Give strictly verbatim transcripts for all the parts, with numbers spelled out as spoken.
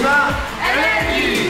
Drużyna Energii!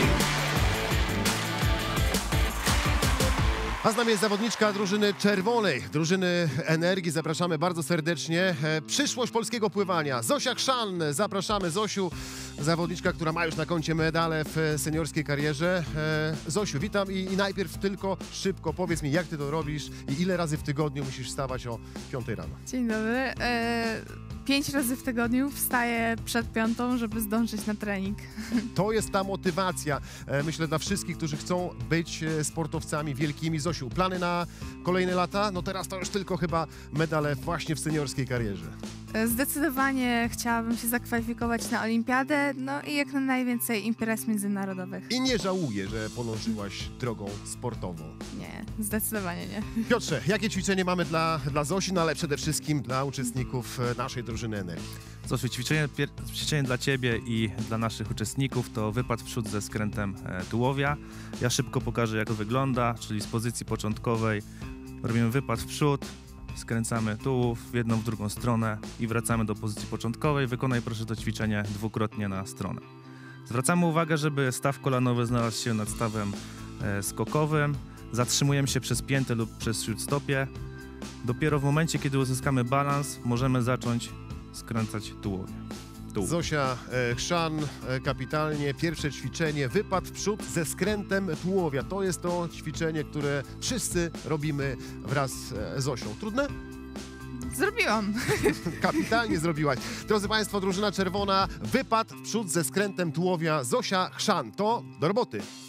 A z nami jest zawodniczka drużyny czerwonej, drużyny Energii. Zapraszamy bardzo serdecznie. E, przyszłość polskiego pływania. Zosia Chrzan. Zapraszamy Zosiu, zawodniczka, która ma już na koncie medale w seniorskiej karierze. E, Zosiu, witam i, i najpierw tylko szybko powiedz mi, jak ty to robisz i ile razy w tygodniu musisz wstawać o piątej rano. Dzień dobry. E, pięć razy w tygodniu wstaję przed piątą, żeby zdążyć na trening. To jest ta motywacja, e, myślę, dla wszystkich, którzy chcą być e, sportowcami wielkimi. Zosiu, plany na kolejne lata? No teraz to już tylko chyba medale właśnie w seniorskiej karierze. E, zdecydowanie chciałabym się zakwalifikować na olimpiadę, no i jak na najwięcej imprez międzynarodowych. I nie żałuję, że podążyłaś drogą sportową. Nie, zdecydowanie nie. Piotrze, jakie ćwiczenie mamy dla, dla Zosi, no ale przede wszystkim dla uczestników e, naszej drużyny Energii? Zosiu, ćwiczenie, ćwiczenie dla Ciebie i dla naszych uczestników to wypad w przód ze skrętem e, tułowia. Ja szybko pokażę, jak to wygląda, czyli z pozycji początkowej robimy wypad w przód, skręcamy tułów w jedną, w drugą stronę i wracamy do pozycji początkowej. Wykonaj proszę to ćwiczenie dwukrotnie na stronę. Zwracamy uwagę, żeby staw kolanowy znalazł się nad stawem e, skokowym. Zatrzymujemy się przez piętę lub przez śródstopie. Dopiero w momencie, kiedy uzyskamy balans, możemy zacząć skręcać tułowie. Tuł. Zosia e, Chrzan, e, kapitalnie, pierwsze ćwiczenie, wypad w przód ze skrętem tułowia. To jest to ćwiczenie, które wszyscy robimy wraz e, z Zosią. Trudne? Zrobiłam. Kapitalnie zrobiłaś. Drodzy Państwo, drużyna czerwona, wypad w przód ze skrętem tułowia. Zosia Chrzan, to do roboty.